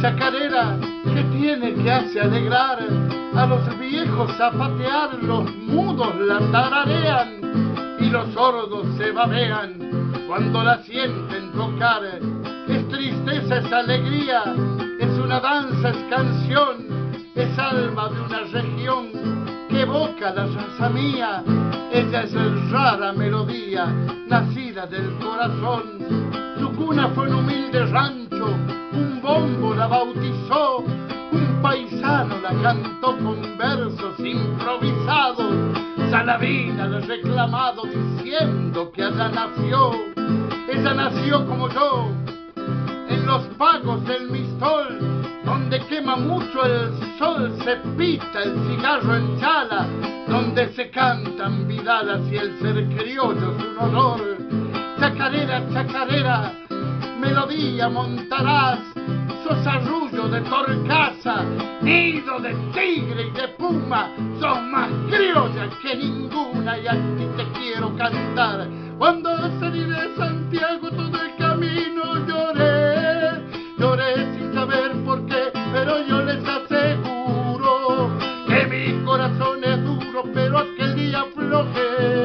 chacarera que tiene que hace alegrar a los viejos zapatear, los mudos la tararean y los sordos se babean cuando la sienten tocar. Es tristeza, es alegría, es una danza, es canción, es alma de una región que evoca la raza mía. Ella es rara melodía, nacida del corazón. Su cuna fue un humilde rancho, un bombo la bautizó, un paisano la cantó con versos improvisados. Salavina la reclamado diciendo que allá nació. Ella nació como yo, en los pagos del Mistol, donde quema mucho el sol, se pita el cigarro en chala, donde se cantan vidalas y el ser criollo es un honor. Chacarera, chacarera, melodía montarás, sos arrullo de torcaza, nido de tigre y de puma, sos más criolla que ninguna y a ti te quiero cantar. Cuando salí de Santiago todo el camino lloré, lloré sin saber por qué, pero yo les aseguro que mi corazón es duro, pero aquel día aflojé.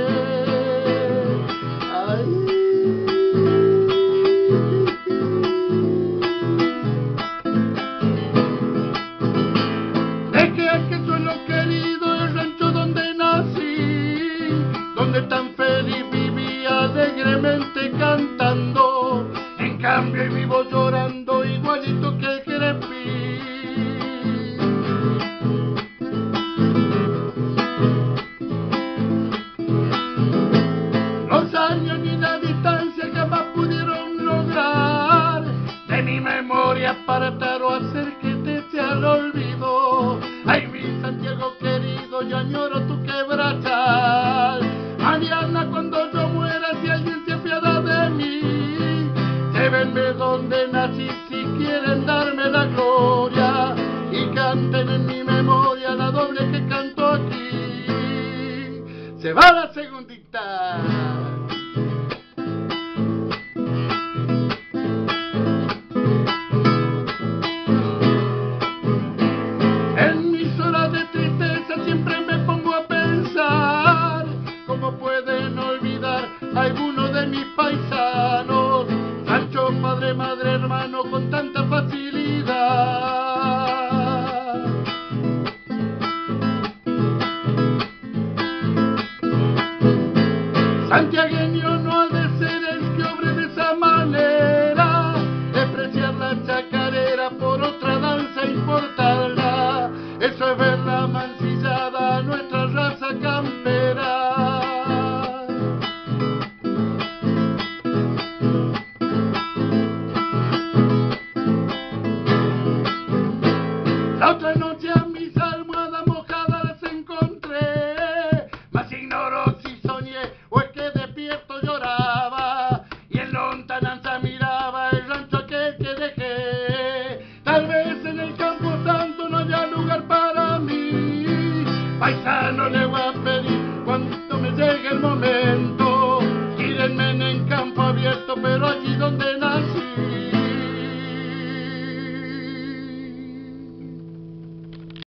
Tan feliz vivía alegremente cantando, en cambio hoy vivo llorando igualito que el crepí. Los años ni la distancia jamás pudieron lograr de mi memoria apartar o hacer que te eche al olvido. Ay, mi Santiago querido, yo añoro tu quebrachal. Mariana, cuando yo muera, si alguien se apiada de mí, llévenme donde nací si quieren darme la gloria y canten en mi memoria la doble que canto aquí. Se va la segundita. En mis horas de tristeza siempre me pongo a pensar cómo pueden olvidar a alguno de mis paisanos, Sancho, padre, madre, hermano, con tanta facilidad. Santiagueño no ha de ser el que obre de esa manera, despreciar la chacarera por otra danza e importarla. Eso es ver la mancillada a nuestra raza campera. La otra noche